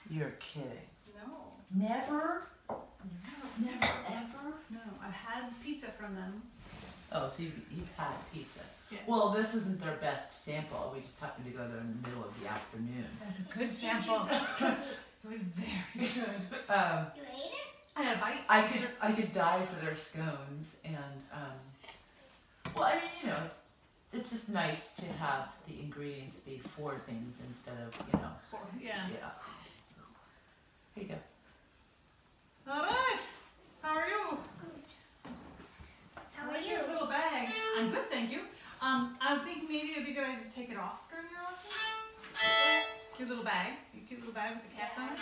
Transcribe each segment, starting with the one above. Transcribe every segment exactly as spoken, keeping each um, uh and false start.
You're kidding. No. Never? No. Never ever? No, I've had pizza from them. Oh, so you've, you've had pizza. Yeah. Well, this isn't their best sample. We just happened to go there in the middle of the afternoon. That's a good sample. It was very good. Um, You ate it? I had a bite. I could I could die for their scones, and um, well, I mean, you know, it's, it's just nice to have the ingredients be for things instead of, you know, Four, yeah. yeah. Here you go. All right. How are you? Good. How I are like you? your little bag. I'm good, thank you. Um, I think maybe it'd be a good idea to take it off during your lesson. Your little bag. Your cute little bag with the cats on it.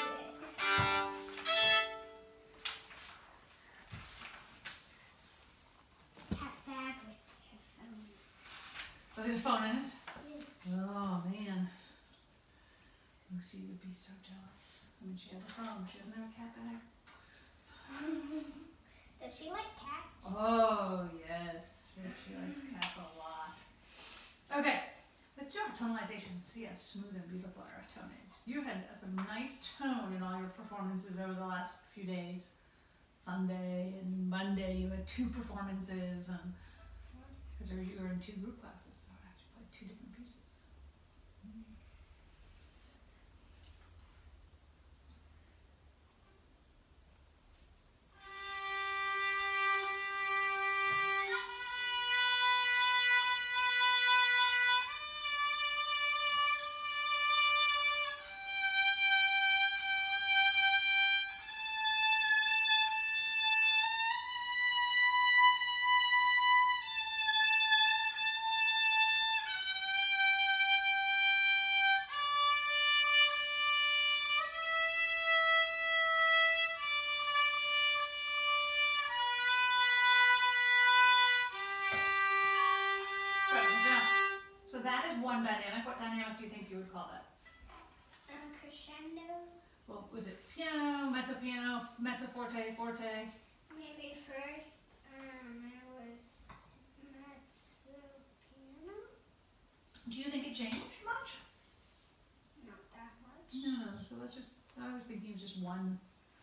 Cat bag with her phone. So there's a phone in it. Yes. Oh man. Lucy would be so jealous. I mean, she has a phone, but she doesn't have a cat bag. Does she like cats? Oh yes, she she likes cats a lot. Okay, let's do our tonalization and see how smooth and beautiful our tone is. You had some nice tone in all your performances over the last few days. Sunday and Monday you had two performances, and because you were in two group classes, so I actually played two different pieces. So that is one dynamic. What dynamic do you think you would call that? Um, crescendo. Well, was it piano, mezzo piano, mezzo forte, forte? Maybe first, um, it was mezzo piano. Do you think it changed much? Not that much. No, so let's just, I was thinking it was just one.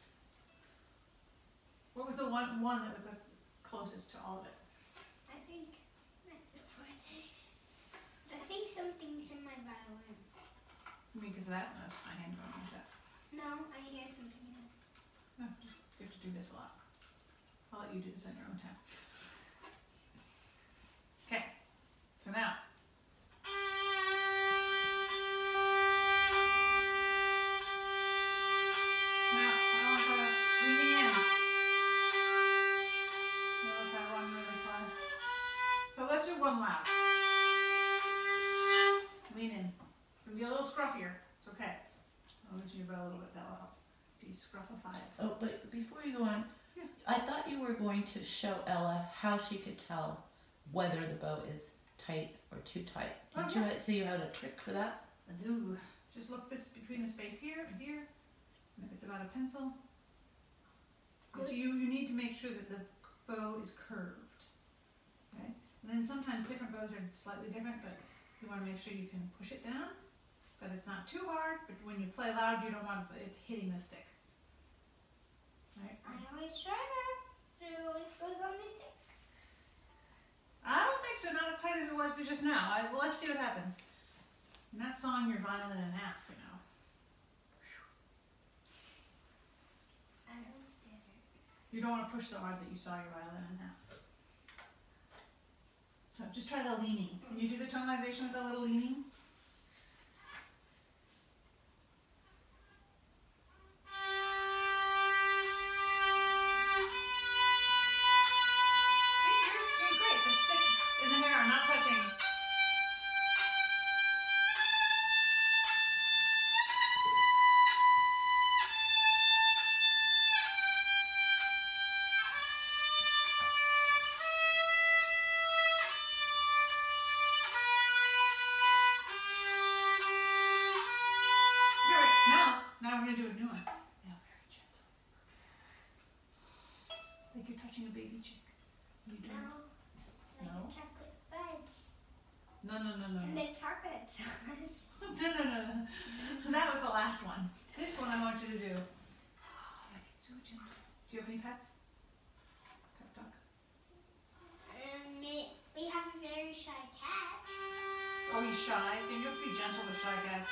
What was the one, one that was the closest to all of it? I think mezzo forte. I think something's in my violin. I mean, because that, that's my hand going like that. No, I hear something else. No, just you have to do this a lot. I'll let you do this on your own time. Okay, so now. Now, I want to lean in. Well, if I run really far. So let's do one loud. Lean in. It's going to be a little scruffier. It's okay. I'll loosen your bow a little bit. That will help de-scruffify it. Oh, but before you go on, Yeah. I thought you were going to show Ella how she could tell whether the bow is tight or too tight. Did you Okay. ha- so you had a trick for that? I do. Just look this between the space here and here. And if it's about a pencil. And so you, you need to make sure that the bow is curved. Okay? And then sometimes different bows are slightly different, but you want to make sure you can push it down. But it's not too hard, but when you play loud, you don't want it hitting the stick. Right? I always try that. It always goes on the stick. I don't think so, not as tight as it was just now. I, well, let's see what happens. You're not sawing your violin in half, you know. I don't get it. You don't want to push so hard that you saw your violin in half. So just try the leaning. Can you do the tonalization with a little leaning? See, you're doing great. The sticks in the hair are not touching. You're right. Now, now we're gonna do a new one. Now, very gentle. Like you're touching a baby chick. You do. No. Like No. a chocolate fudge. No, no, no, no, And no. the chocolate sauce. No, no, no, no. That was the last one. This this one I want you to do. Oh, I get so gentle. Do you have any pets? Pet dog? Um, it- we have a very shy cat. Oh, he's shy. Then you have to be gentle with shy cats.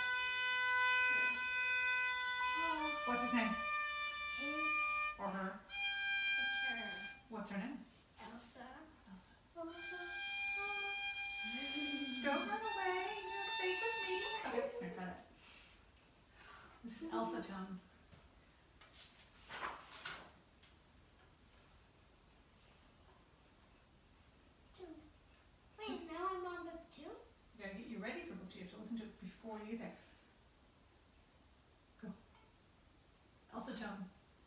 Oh, What's his name? his, Or her? it's her. What's her name? Elsa. Elsa. Don't run away. You're safe with me. Okay, here, got it. This is Elsa tone. Two. Wait, now I'm on book two? Gotta get you ready for book two. You have to listen to it before you get there. Go. Elsa tone.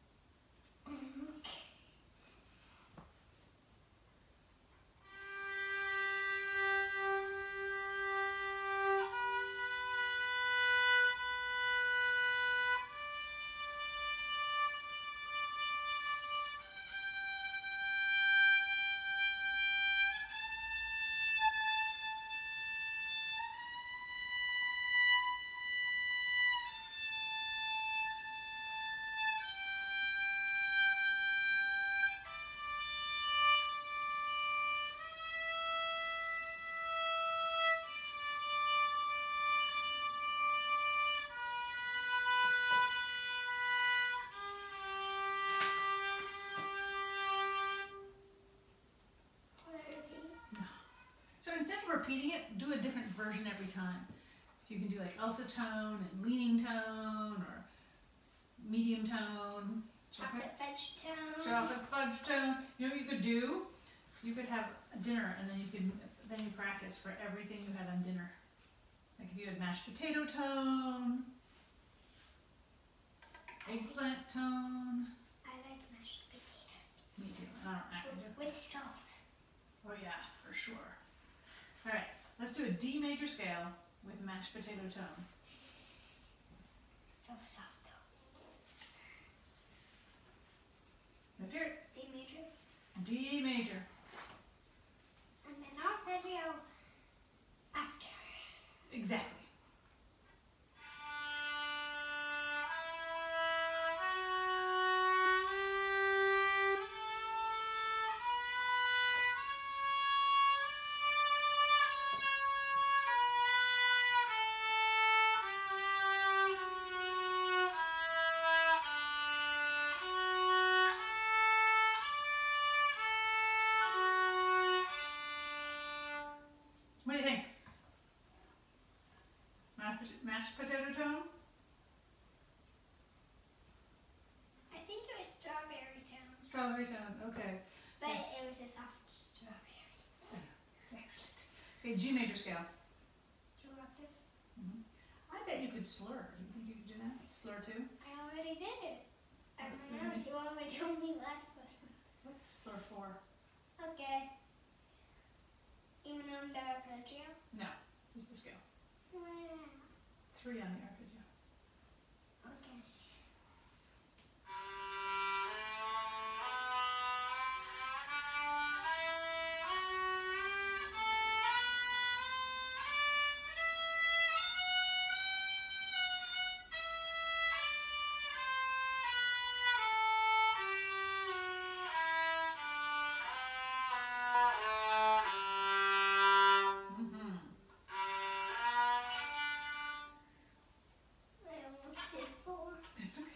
So instead of repeating it, do a different version every time. You can do like Elsa tone and leaning tone or medium tone. Chocolate fudge tone. Chocolate fudge tone. You know what you could do? You could have a dinner and then you could then you practice for everything you had on dinner. Like if you had mashed potato tone, eggplant tone. I like mashed potatoes. Me too. I don't actually do. With salt. Oh yeah, for sure. All right, let's do a D major scale with mashed potato tone. So soft though. Let's hear it. D major. D major. And then arpeggio after. Exactly. What do you think? Mashed, mashed potato tone? I think it was strawberry tone. Strawberry tone, okay. But Yeah. it was a soft strawberry. Excellent. Okay, G major scale. Two octave. Mm-hmm. I bet you could slur. Do you think you could do that? Slur too? I already did it. And Okay. when I was well, I told me last lesson. Slur four. Okay. Even on the arpeggio? No, this is the scale. Wow. Three on the arpeggio. Okay. Mm-hmm. I almost did four. That's okay.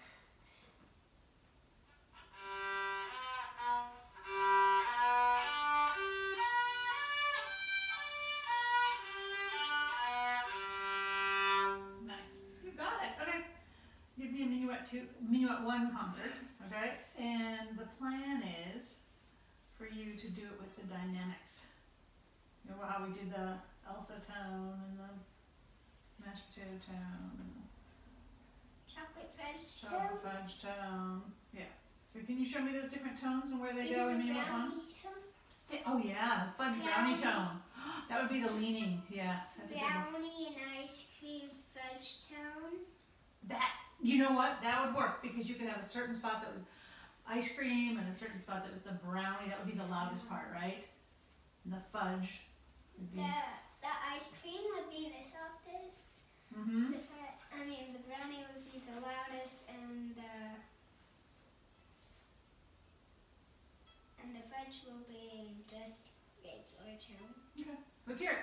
Nice. You got it. Okay. Give me a minuet two, minuet one concert. Okay. And the plan is for you to do it with the dynamics. You know how we did the Elsa tone and the mashed potato tone and the Chocolate fudge chocolate tone. fudge tone. Yeah. So can you show me those different tones and where they go in Even the minuet one? brownie tone. Yeah, oh yeah, fudge brownie Brownie. tone. That would be the leaning. Yeah, that's a good one. Brownie and ice cream fudge tone. That, you know what? That would work because you could have a certain spot that was ice cream and a certain spot that was the brownie. That would be the loudest part, right? And the fudge would be. The the ice cream would be the softest. Mm-hmm. The fud- I mean the brownie would be the loudest. too. Okay, let's hear it.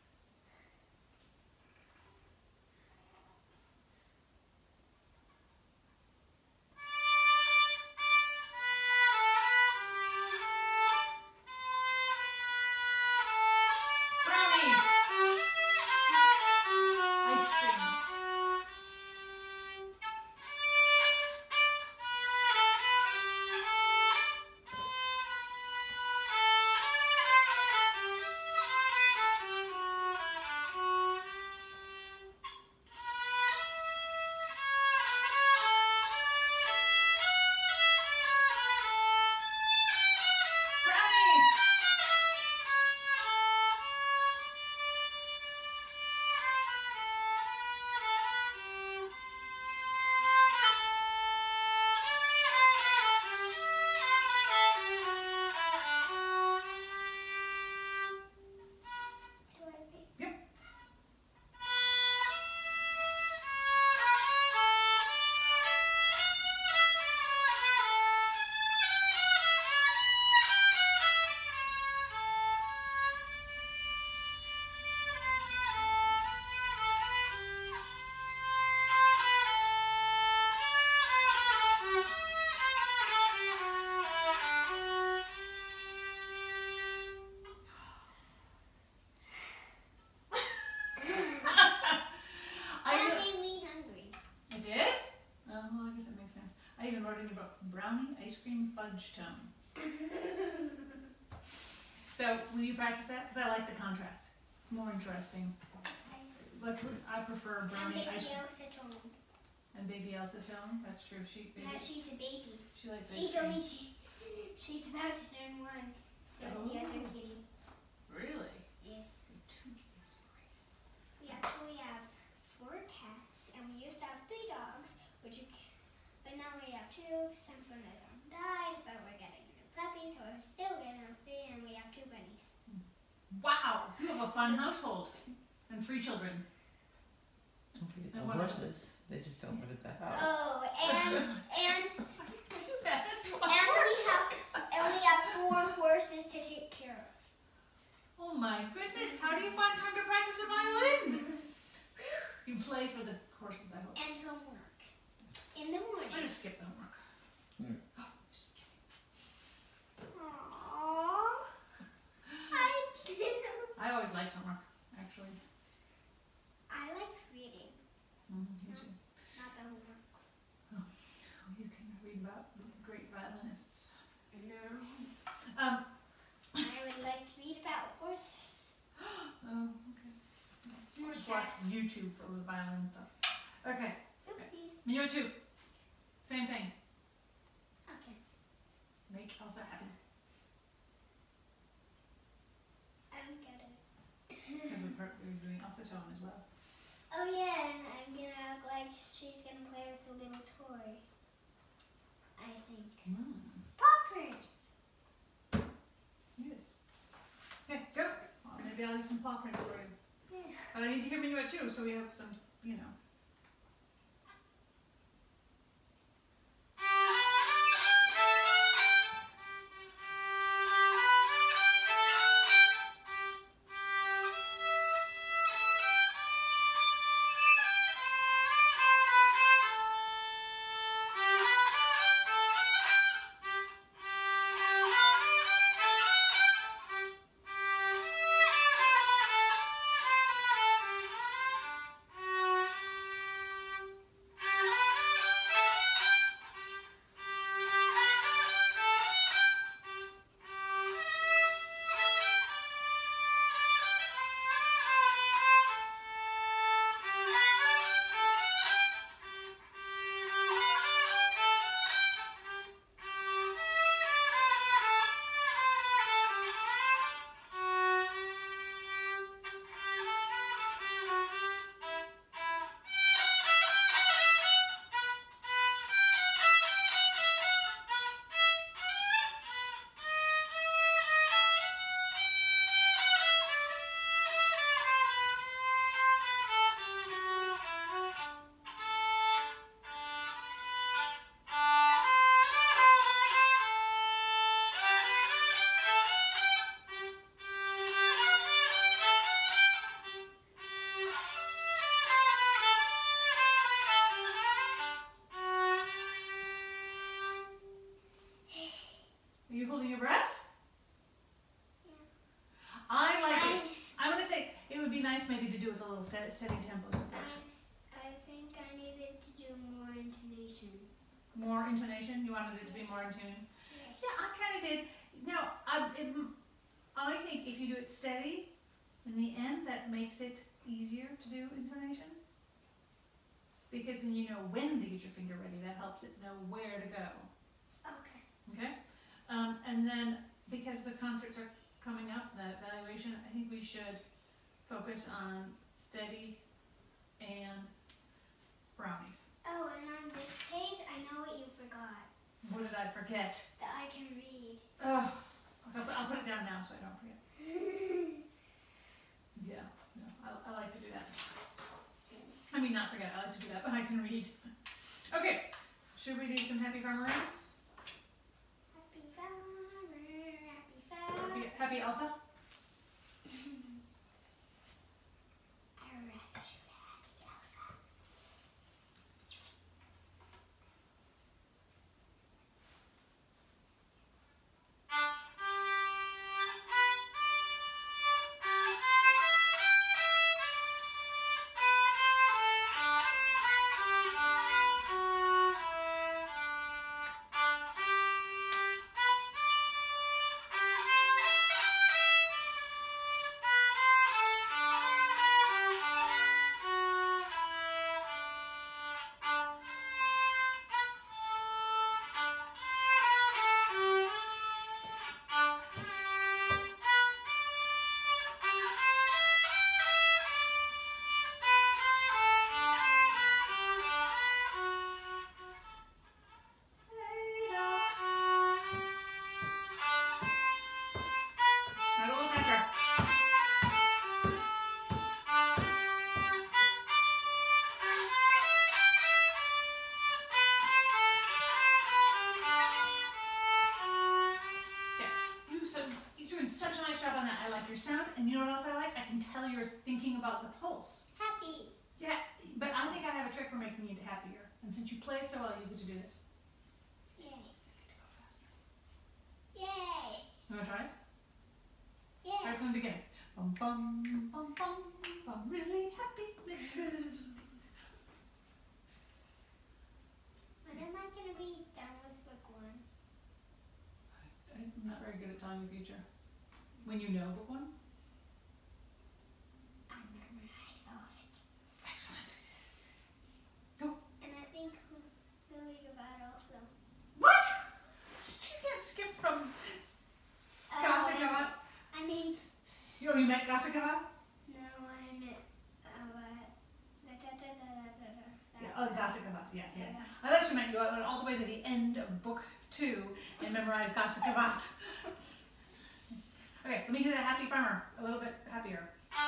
Brownie! Ice cream. Brownie! Do I pick? Yep. I That know- made me hungry. I did? Oh, well, I guess it makes sense. I even wrote in your book, brownie ice cream fudge tone. So, will you practice that? Because I like the contrast. It's more interesting. But I prefer And brownie baby ice cream. Elsa told me. And baby Elsa tone. That's true. She baby, Now she's a baby. she likes ice She's cream. only she's about to turn one. So is the other Oh. kitty. Really? Yes. Two kids, great. We actually have four cats, and we used to have three dogs, which you, c- but now we have two. Since one of them died, but we're getting a new puppy, so we're still getting a three, and we have two bunnies. Wow, you have a fun household and three children. Don't forget And the what horses. They just don't live at the house. Oh, and and That's and we have and we have four horses to take care of. Oh my goodness, how do you find time to practice the violin? You play for the horses, I hope. And homework in the I morning. just skipped the homework. Hmm. Oh, just kidding. Aww. I do. I always liked homework, actually. I like reading, Mm-hmm. You should- not the homework. oh, you can read about great violinists. No. Um, I would like to read about horses. oh, okay. You Or just watch cats. YouTube for the violin stuff. Okay, Oopsies. you too. Same thing. Okay. Make Elsa happy. I don't get it. Because of her, we're doing Elsa tone as well. Oh yeah, and I'm gonna act like she's gonna play with a little toy. I think. Mm. Poppers! Yes. Okay, go. Well, maybe I'll do some paw prints for you. Yeah. But I need to hear minuet too, so we have some, you know. you holding your breath? Yeah. I like I, it. I'm gonna say it would be nice maybe to do with a little steady, steady tempo support. I, I think I needed to do more intonation. More intonation. You wanted it to be more in tune. Yes. Yeah, I kind of did. Now, I, it, I think if you do it steady, in the end, that makes it easier to do intonation. Because then you know when to get your finger ready. That helps it know where to go. Okay. Okay? Um, and then, because the concerts are coming up, the evaluation, I think we should focus on steady and brownies. Oh, and on this page, I know what you forgot. What did I forget? That I can read. Oh, I'll put, I'll put it down now so I don't forget. Yeah, no, I, I like to do that. I mean, not forget, I like to do that, but I can read. Okay, should we do some Happy Farmer Round? Happy farmer, happy farmer. Happy, happy Elsa? I rather shoot happy Elsa. Now go a little faster. Yeah, you so you're doing such a nice job on that. I like your sound, and you know what else I like? I can tell you're thinking about the pulse. Happy. Yeah, but I think I have a trick for making you happier. And since you play so well, you get to do this. Yay. You get to go faster. Yay. You want to try it? Yay. Right from the beginning. Bum bum bum bum. I'm really happy. When am I gonna be done with book one? I'm not very good at telling the future. When you know book one. I memorize all of it. Excellent. And I think Lily Gabbard also. What? You can't skip from Uh, Gasagawa. I mean, You you met Gasagawa? no, I meant, uh, what? Da, da, da, da, da, da, da. Yeah. Oh, Gasagawa. Yeah, yeah. Yeah. I thought you meant you went all the way to the end of book two and memorized Gasagawa. Okay, let me do the Happy Farmer a little bit happier.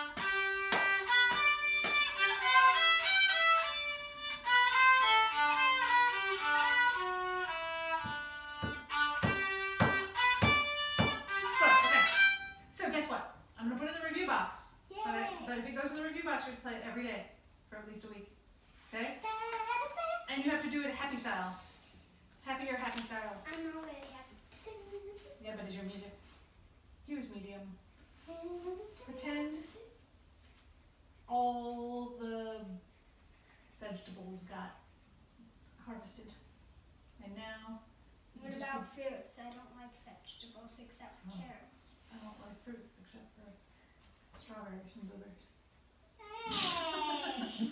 Good, okay. So guess what? I'm gonna put it in the review box. Yay. But, I, but if it goes in the review box, you have to play it every day for at least a week. Okay? Da, da, da. And you have to do it happy style. Happier, happy style. I'm already happy. Yeah, but is your music? Use medium. Pretend all the vegetables got harvested. And now you What just about fruits? I don't like vegetables except for Oh. carrots. I don't like fruit except for strawberries and blueberries. Hey!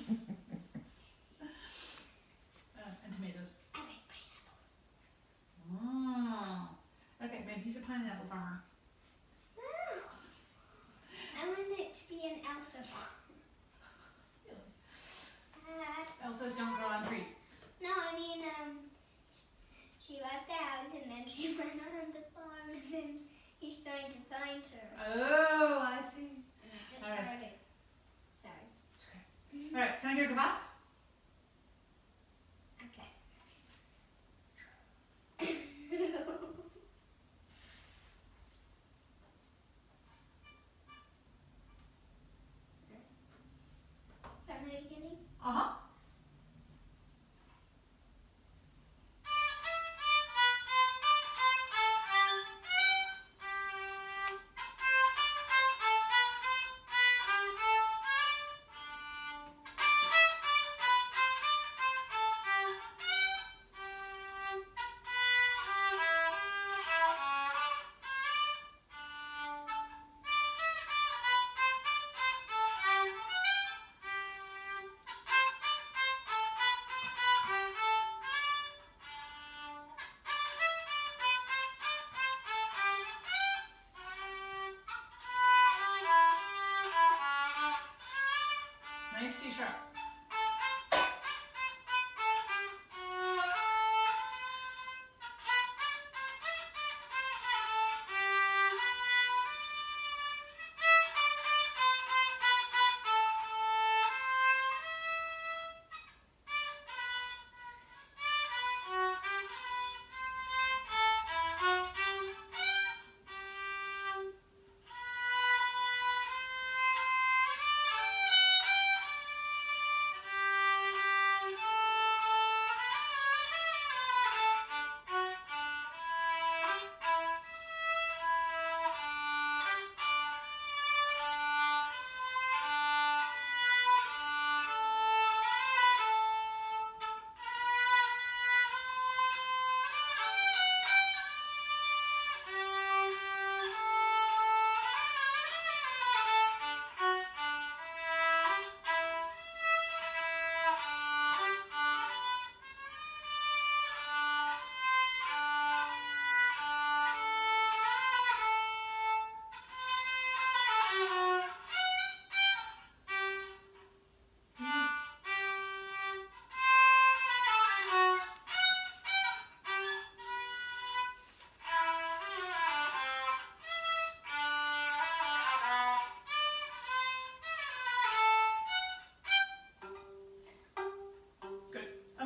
Uh, and tomatoes. I like pineapples. Mm. Okay, maybe he's a pineapple farmer. No! I want it to be an Elsa farm. Really? Dad. Elsas don't grow on trees. No, I mean, um, she left the house and then she went on the farm and then he's trying to find her. Oh, I see. And I just All right. heard it. Sorry. It's okay. All right, can I hear Gabat? Okay. From the beginning? Uh-huh.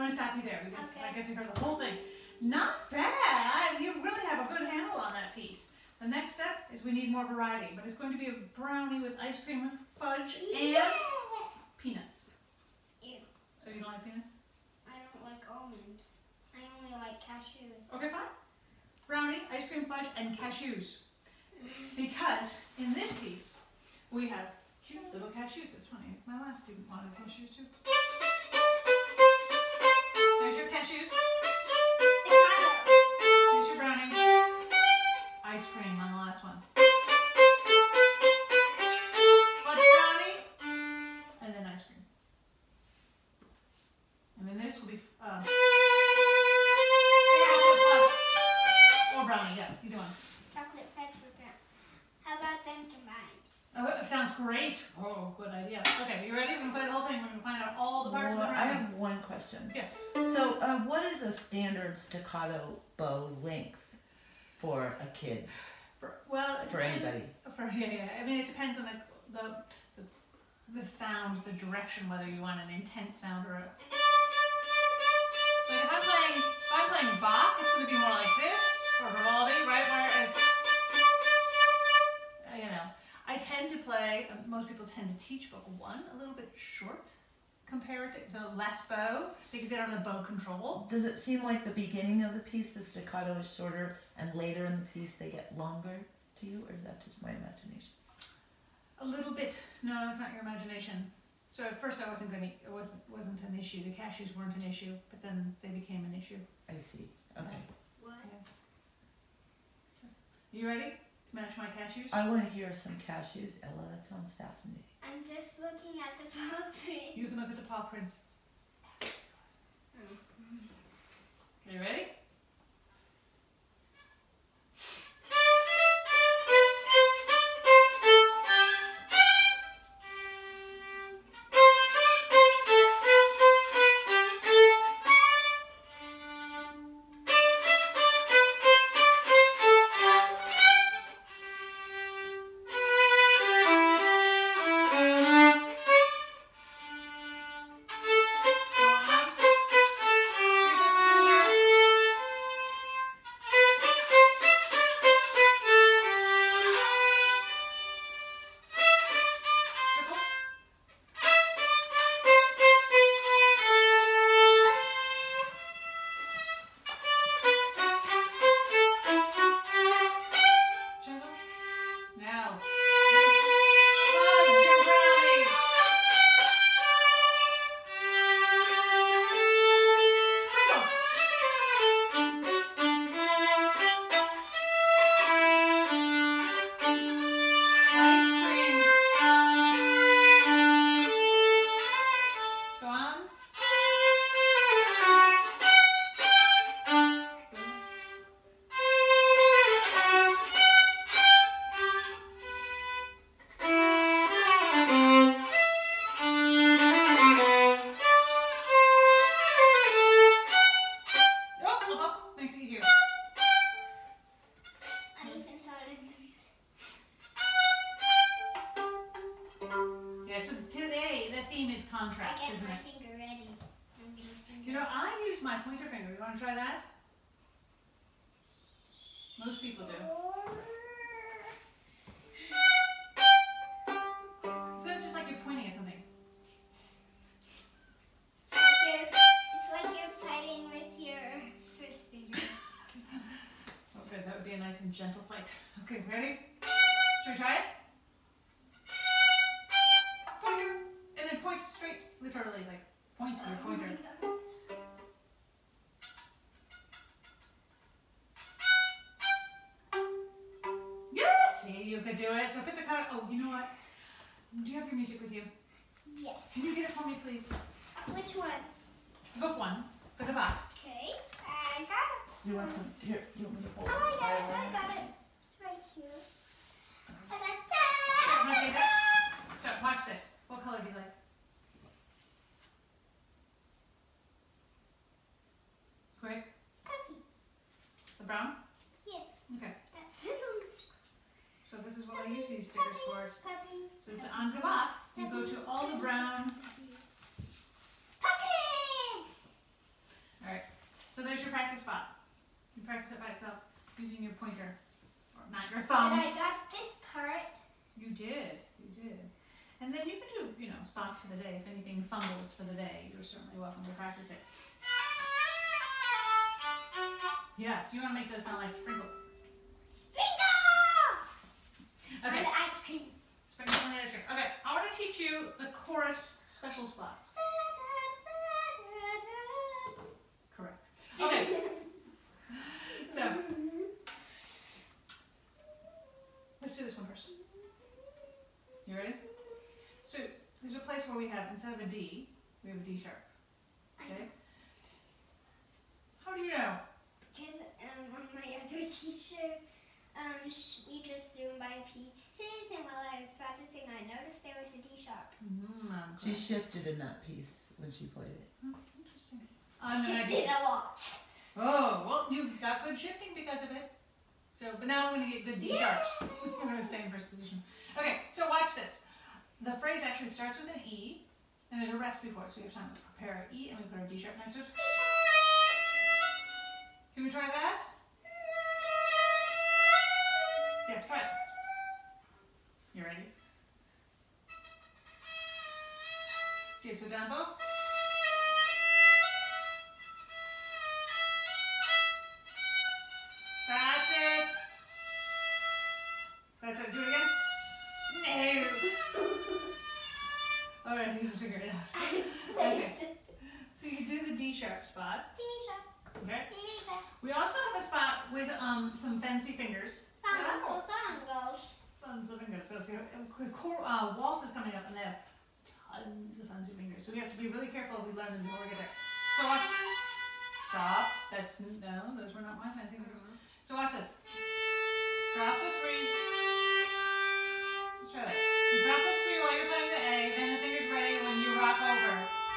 going to stop you there because Okay. I get to hear the whole thing. Not bad. You really have a good handle on that piece. The next step is we need more variety, but it's going to be a brownie with ice cream, fudge, Yeah. and peanuts. Ew. So you don't like peanuts? I don't like almonds. I only like cashews. Okay, fine. Brownie, ice cream, fudge, and cashews. Because in this piece, we have cute little cashews. That's funny. My last student wanted cashews too. There's your cashews. Staccato. Here's your brownie. Ice cream on the last one. Fudge brownie. And then ice cream. And then this will be um, chocolate fudge or brownie. Yeah, either one. Chocolate fudge with brown. How about them combined? Oh, that sounds great. Oh, good idea. Okay, you ready? We're gonna play the whole thing. We're gonna find out all the parts Well, of the I brownie. have one question. Yeah. So, uh, what is a standard staccato bow length for a kid, For, well, it for depends- anybody? For yeah, yeah. I mean, it depends on the the the, the sound, the direction, whether you want an intense sound or a. Like if I'm playing, if I'm playing Bach, it's going to be more like this, or Vivaldi, right? Where it's, uh, you know, I tend to play. Uh, most people tend to teach book one a little bit short, comparative, so less bow, so you can get on the bow control. Does it seem like the beginning of the piece, the staccato is shorter, and later in the piece they get longer to you, or is that just my imagination? A little bit. No, it's not your imagination. So at first I wasn't going to, it wasn't, wasn't an issue. The cashews weren't an issue, but then they became an issue. I see. Okay. What? You ready to match my cashews? I want to hear some cashews, Ella. That sounds fascinating. I'm just looking at the puppy. You can look at the paw prints. You ready? contrast, I get isn't my it? finger ready. I'm gonna finger- You know, I use my pointer finger. You want to try that? Most people do. So it's just like you're pointing at something. It's like you're, it's like you're fighting with your first finger. Okay, that would be a nice and gentle fight. Okay, ready? Should we try it? Pointer! And then point straight, literally, like, point to your pointer. Yeah, see, you could do it. So pizzicato. Oh, you know what? Do you have your music with you? Yes. Can you get it for me, please? Which one? Book one, the Gavotte. Okay, I got it. You want some? Here, you want me to hold Oh, I got it. I violin? got it. It's right here. I got I'm gonna take that. that. So watch this. What color do you like? Quick. Puppy. The brown? Yes. Okay. That's So this is what I use these stickers for. Puppy. So it's on Gavotte. You go to all the brown. Puppy. your practice spot. You practice it by itself using your pointer, or not your But thumb. I got this part. You did, you did. And then you can do, you know, spots for the day. If anything fumbles for the day, you're certainly welcome to practice it. Yeah, so you want to make those sound like sprinkles. Sprinkles! Okay, On the ice cream. sprinkles on the ice cream. Okay, I want to teach you the chorus special spots. Correct. Okay, so let's do this one first. You ready? So there's a place where we have, instead of a D, we have a D sharp. Okay? How do you know? Because um, on my other t-shirt, um, sh- we just zoomed by pieces, and while I was practicing, I noticed there was a D sharp. Mm, She shifted in that piece when she played it. oh, interesting. I I'm gonna shifted a lot. Oh, well, you got good shifting because of it. So, but now I'm going to get good D sharps. I'm going to stay in first position. Okay, so watch this. The phrase actually starts with an E, and there's a rest before it, so we have time to prepare our E, and we put our D sharp next to it. Can we try that? Yeah, try it. You ready? Okay, so down bow. That's it. That's it. Do it again. No. All right, you'll figure it out. Okay. So you do the D sharp spot. D sharp, Okay. D sharp. We also have a spot with um some fancy fingers. Fangos, fangos. Tons of fingers. So you have, core, uh, waltz is coming up, and they have tons of fancy fingers. So we have to be really careful if we learn them before we get there. So watch. Stop. That's no. Those were not my fancy fingers. So watch this. Drop the three. Let's try that. You drop the three while you're playing the A, then the finger's ready when you rock over.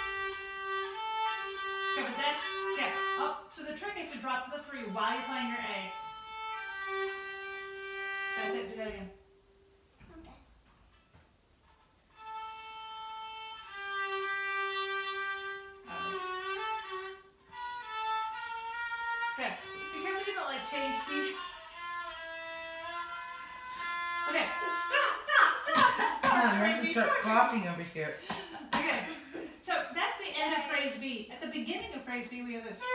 Okay, but that's, yeah, up. So the trick is to drop the three while you're playing your A. That's it, do that again. Okay. Okay, be careful you don't like change keys. Okay, stop, stop, stop! Come on, I Torture have to me, start torture me. coughing over here. Okay, so that's the end of phrase B. At the beginning of phrase B, we have this.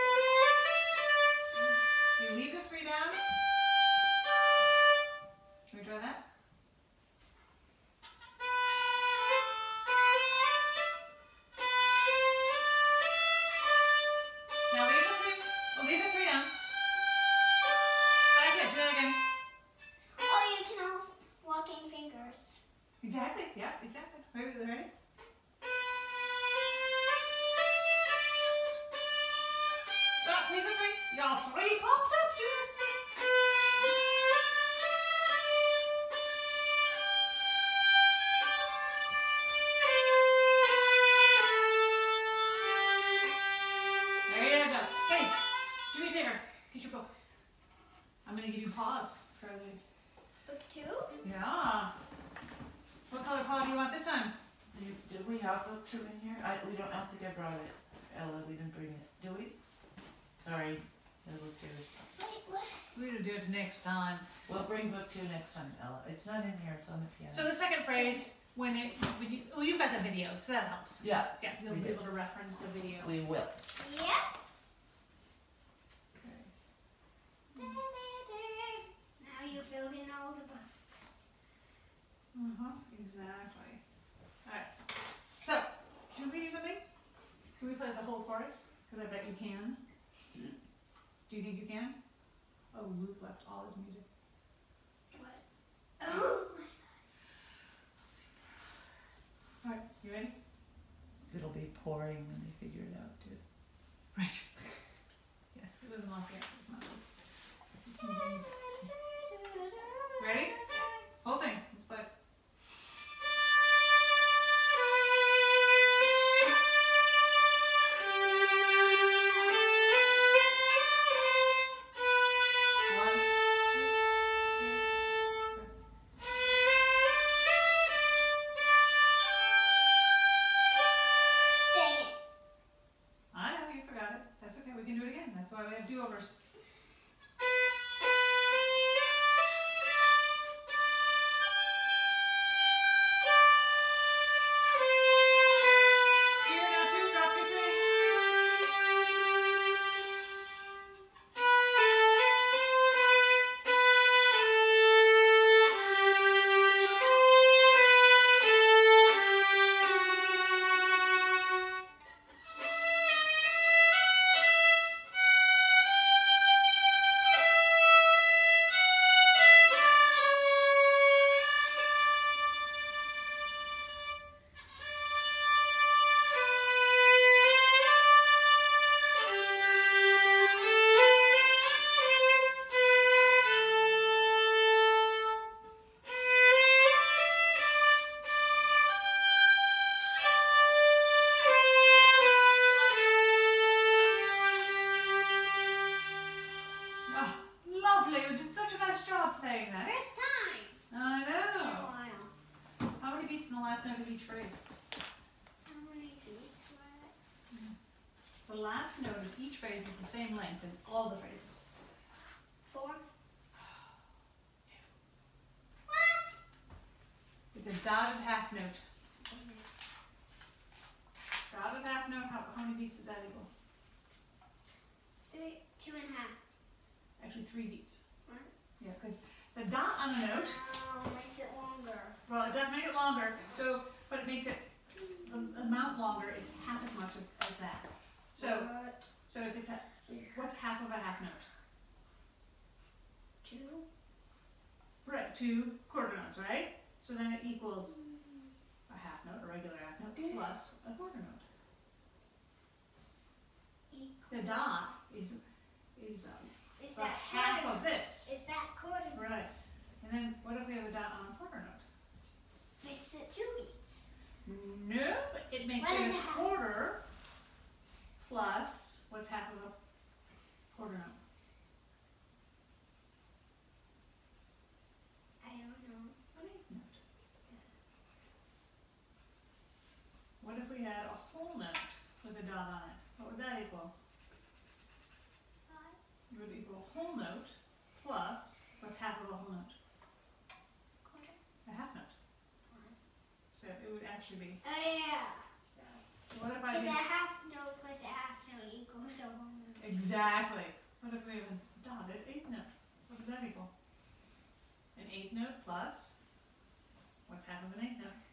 You leave the three down. Can we try that? Now leave the three. Oh, leave the three down. That's it. Do that again. Oh, you can also walking fingers. Exactly. Yeah. Exactly. Ready? Ready? Stop. Leave the three. Y'all three popped up. There you go. Hey, do me a favor. Get your book. I'm gonna give you paws for the. Book two? Yeah. What color paw do you want this time? Do you, did we have book two in here? I, we don't have to get brought it. Ella, we didn't bring it. Do we? Sorry. No book two. Wait, what? We're gonna do it next time. We'll bring book two next time, Ella. It's not in here, it's on the piano. So the second phrase, when it, when you, well, you've got the video, so that helps. Yeah, Yeah, you'll We be did. able to reference the video. we will. Yep. Okay. Now you filled in all the boxes. Uh-huh, exactly. Alright, so, can we do something? Can we play the whole chorus? Because I bet you can. Do you think you can? Oh, Luke left all his music. What? Oh. Alright, you ready? It'll be pouring when they figure it out too. Right. Yeah, it doesn't lock yet. It's not. Ready? Whole thing. Let's play it. One, two, three, four. Dang it. I know you forgot it. That's okay. Okay, we can do it again. That's why we have do-overs. Here, now two, drop your three. Oh, lovely. You did such a nice job playing that. First time. I In a know. while. How many beats in the last note of each phrase? How many beats were it? The last note of each phrase is the same length in all the phrases. Four. What? It's a dotted half note. Dotted half note, how, how many beats does that equal? Three, two and a half. Actually, three beats. What? Yeah, because the dot on a note, Oh, makes it longer. well, it does make it longer, so, but it makes it, the amount longer is half as much as that. So, What? so if it's a, what's half of a half note? Two. Right, two quarter notes, right? So then it equals a half note, a regular half note, plus a quarter note. Equal. The dot is, is um, Is the that half quarter? of this. Is that quarter? Right. And then what if we have a dot on a quarter note? Makes it two beats. No, it makes One it and a a half. quarter plus, what's half of a quarter note? I don't know. An eighth note. What if we had a whole note with a dot on it? What would that equal? Five. It would equal a whole note plus, what's half of a whole note? Quarter. A half note. One. So it would actually be, Oh yeah. what if I Because did, a half note plus a half note equals a whole note. exactly. What if we have a dotted eighth note? What does that equal? An eighth note plus, what's half of an eighth note?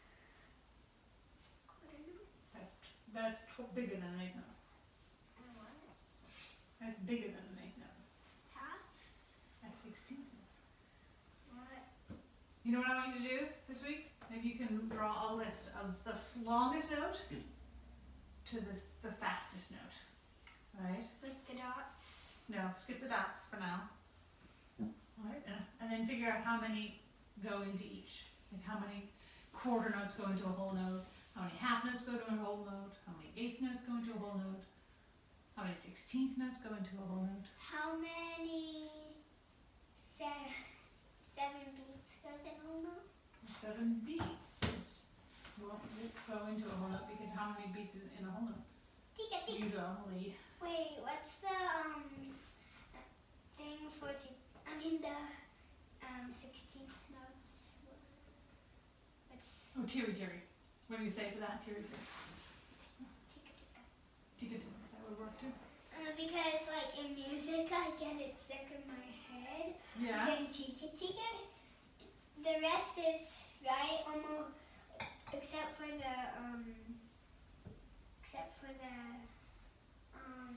Quarter note. That's, that's tw- bigger than an eighth note. And what? That's bigger than an eighth note. Half. A sixteenth note. What? You know what I want you to do this week? Maybe you can draw a list of the s- longest note to the, s- the fastest note. Right? With the dots. No, skip the dots for now. Alright, and, and then figure out how many go into each. Like how many quarter notes go into a whole note, how many half notes go to a whole note, how many eighth notes go into a whole note, how many sixteenth notes go into a whole note. How many se- seven beats goes in a whole note? Seven beats is, won't go into a whole note because how many beats is in a whole note? Tika tika. Usually. Wait, what's the um thing for t- I mean the um sixteenth notes? What's Oh, teary teary. What do you say for that? Teary teary. tika tika? Tika tika. That would work too. Uh, because like in music I get it stuck in my head. Yeah. Saying tika tika. The rest is right almost except for the um except for the um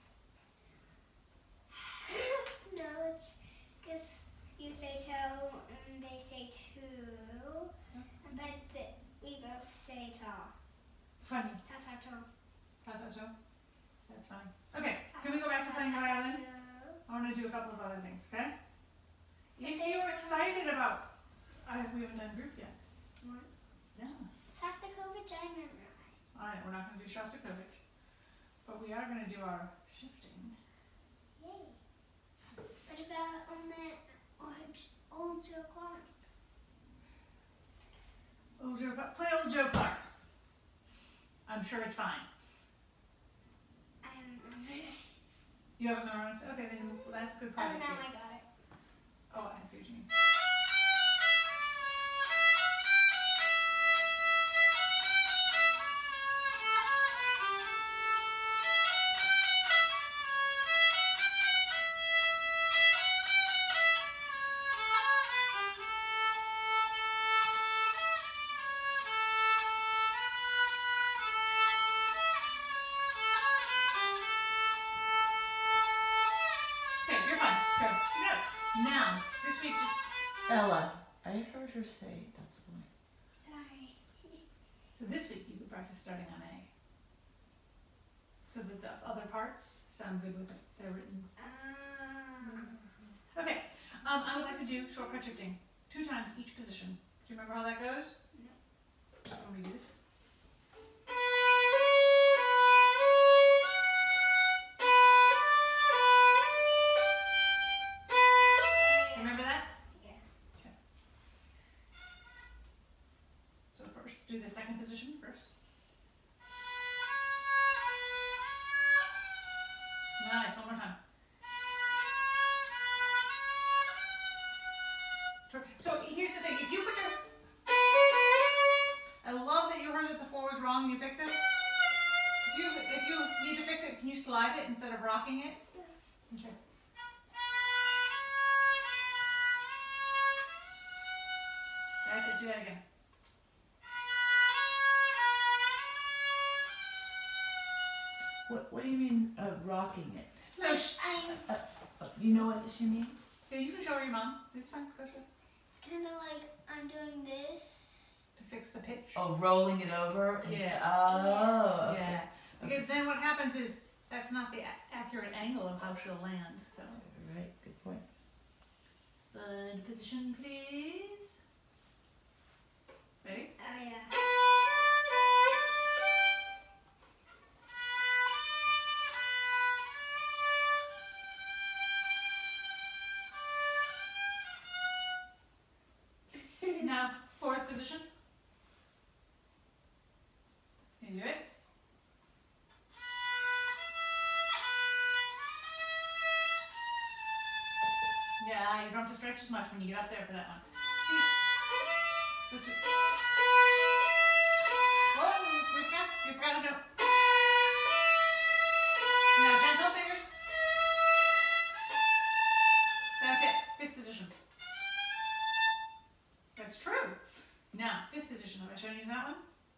no, it's because you say toe and they say two, but the, we both say ta. Funny. Ta ta ta. Ta ta ta. That's fine. Okay, can we go back to playing violin? I want to do a couple of other things, okay? If you're excited about, I, we haven't done group yet. What? Yeah. Shostakovich I memorized. All right, we're not going to do Shostakovich, but we are going to do our shifting. Yay. What about on that old, old Joe Clark? Old Joe, Clark- play old Joe Clark. I'm sure it's fine. I'm, I'm very You haven't memorized it? Okay, then well, that's a good Oh, project. now for you. I got it. Oh, I see what you mean. Okay, you're fine. Good. Good. Now, this week just Ella, I heard her say that's why. Sorry. so this week you could practice starting on A. So that the other parts sound good with it. They're written. Um, Okay. Um, I would like to do shortcut shifting two times each position. Do you remember how that goes? No. So let me do this. Remember that? Yeah. So first, do the second position first. Nice, one more time. Sure. So here's the thing, if you put your, I love that you heard that the four was wrong and you fixed it. If you, if you need to fix it, can you slide it instead of rocking it? Okay. That's it, do that again. What What do you mean uh, rocking it? So, Like, sh- I'm, Uh, you know what she means? yeah, you can show her your mom. It's fine, go show her. it's kind of like I'm doing this. To fix the pitch. Oh, rolling it over. And Yeah. Oh. Okay. Yeah. Because then what happens is, that's not the a- accurate angle of how she'll land, so. Right. Good point. Third position, please. Ready? Oh yeah. Now, fourth position. Can you do it? Yeah, you don't have to stretch as much when you get up there for that one. See? Just do. Oh, you forgot, you forgot a note. Now, gentle fingers. That's it. Fifth position. That's true. Now, fifth position. Have I shown you that one?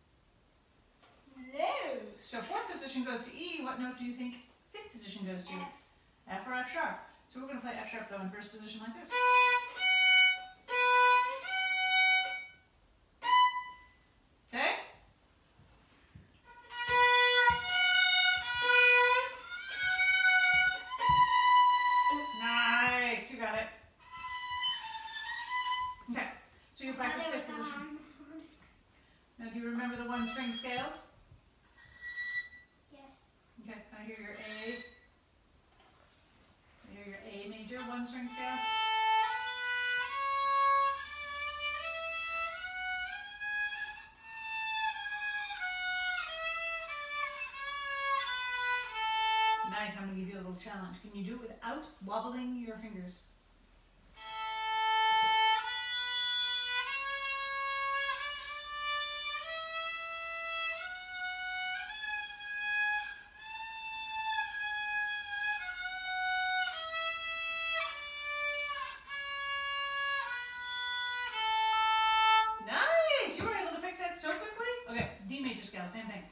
No. So fourth position goes to E. What note do you think fifth position goes to? F. F or F sharp. So we're going to play F sharp though in first position like this. Okay? Nice, you got it. Okay, so you practice fifth position. Now do you remember the one string scales? Yes. Okay, I hear your A. I hear your A major one string scale. Nice, I'm going to give you a little challenge. Can you do it without wobbling your fingers? Nice! You were able to fix that so quickly? Okay, D major scale, same thing.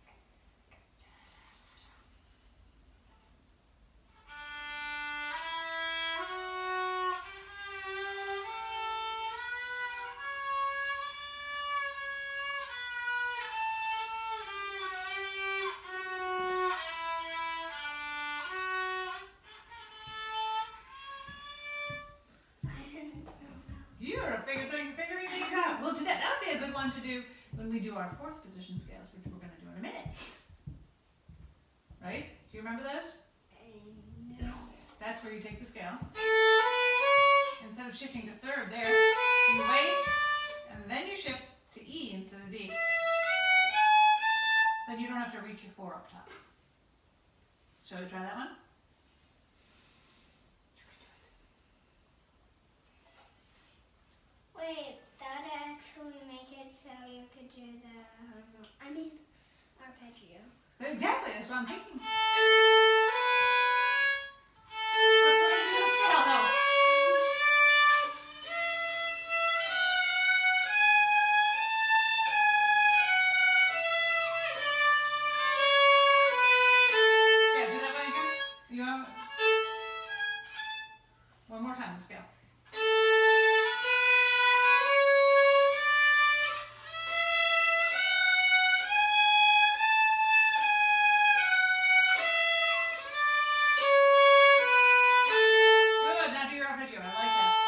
I didn't know. You're a figure thing, figuring things out. We'll do that. That would be a good one to do when we do our fourth position scales, which we're going to do in a minute. Right? Do you remember those? Uh, no. That's where you take the scale. Instead of shifting to third there, you wait, and then you shift to E instead of D. Then you don't have to reach your four up top. Shall we try that one? picture the harmonic. I mean, arpeggio. Exactly, that's what I'm thinking. Let's put it into the scale, though. Yeah, do that one again. You want one more time, the scale. Good, now do your arpeggio. I like that.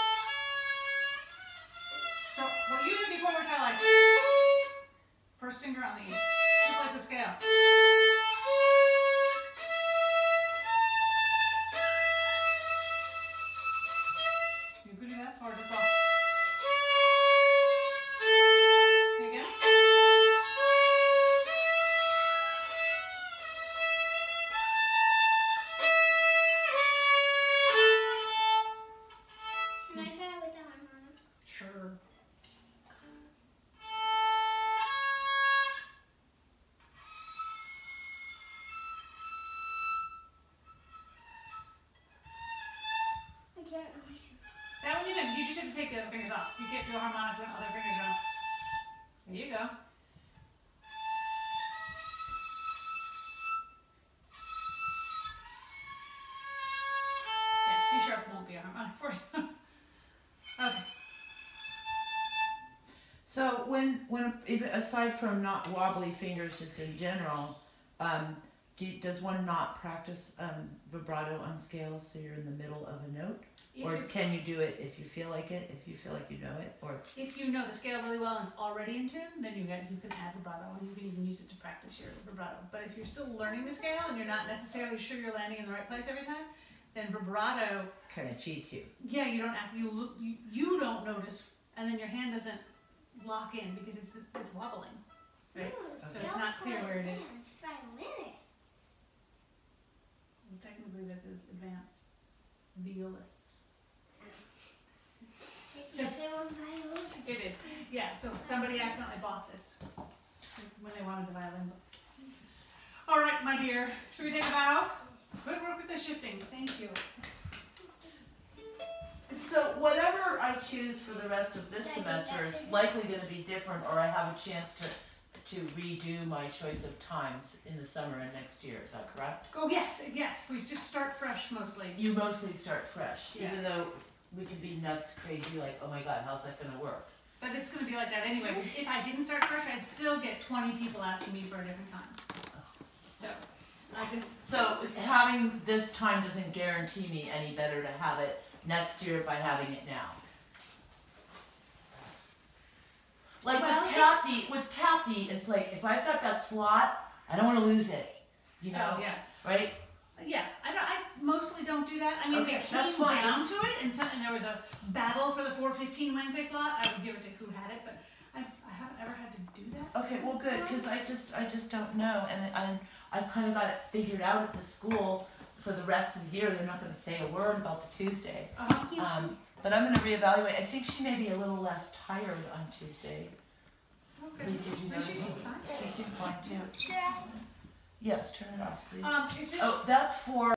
So what you did before, which I like. First finger on the E, just like the scale. You could do that, or just off. Okay, again. Can I try it with the harmonic? Sure. I can't really do That one you can. You just have to take the other fingers off. You can't do a harmonic when other fingers are on. There you go. Yeah, C sharp won't be a harmonic for you. Okay. So when when even aside from not wobbly fingers, just in general, um, do you, does one not practice um, vibrato on scales so you're in the middle of a note, If, or you, can you do it if you feel like it, if you feel like you know it, or if you know the scale really well and it's already in tune, then you get you can add vibrato and you can even use it to practice your vibrato. But if you're still learning the scale and you're not necessarily sure you're landing in the right place every time, then vibrato, kind of cheats you? yeah, you don't act, you look, you, you don't notice, and then your hand doesn't lock in because it's it's wobbling, right? Ooh, So it's not clear where it is. violinist, Violinist. Well, technically, this is advanced violists. It's the other one violin. It is, yeah. So somebody accidentally bought this when they wanted the violin book. All right, my dear. Should we take a bow? Good work with the shifting. Thank you. So whatever I choose for the rest of this Did I do semester that is too? likely going to be different, or I have a chance to to redo my choice of times in the summer and next year. Is that correct? Oh yes, yes. We just start fresh mostly. You mostly start fresh, Yeah. even though we can be nuts crazy, like, oh my god, how's that going to work? But it's going to be like that anyway. Because if I didn't start fresh, I'd still get twenty people asking me for a different time. So I just So having this time doesn't guarantee me any better to have it next year by having it now. Like Well, with if- Kathy, with Kathy, it's like if I've got that slot, I don't want to lose it. You know, oh yeah. right? Yeah, I don't. I mostly don't do that. I mean, Okay, if it that's came fine. down to it, and, some, and there was a battle for the four fifteen Wednesday slot, I would give it to who had it. But I, I haven't ever had to do that. Okay, well, good, because I just, I just don't know, and I, I've kind of got it figured out at the school for the rest of the year. They're not going to say a word about the Tuesday. Uh-huh. Um, but I'm going to reevaluate. I think she may be a little less tired on Tuesday. Okay. Did you But she notice? seemed fine. She seemed fine too. Should I? Yes, turn it off, please. Um, is this? Oh, that's for